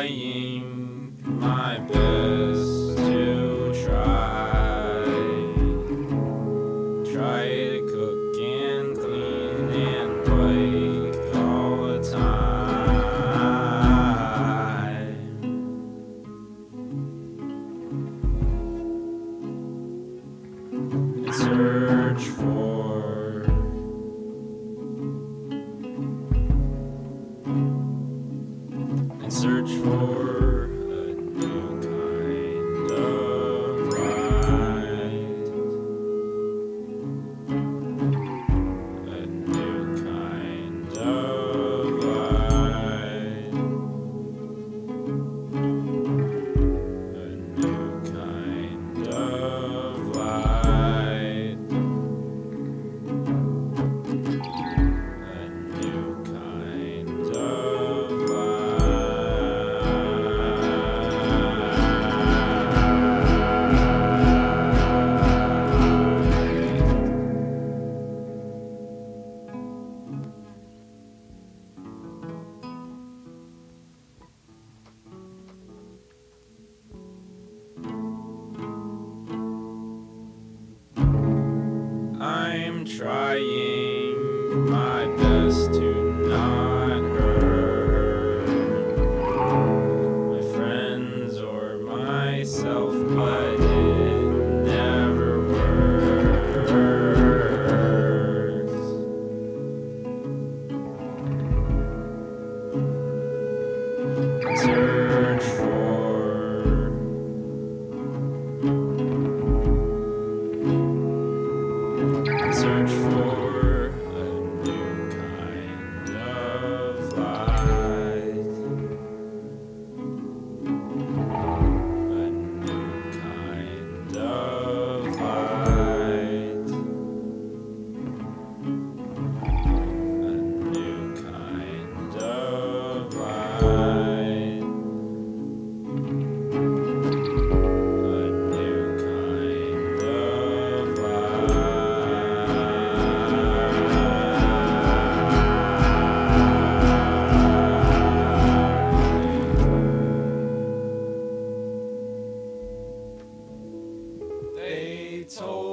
trying my best to try to cook and clean and bake all the time. And search for a new kind of light, a new kind of light, a new kind of light, a new kind of I'm trying my best to not hurt my friends or myself, but it never works. Search for a new kind of light, a new kind of light, a new kind of light, a new kind of light. They told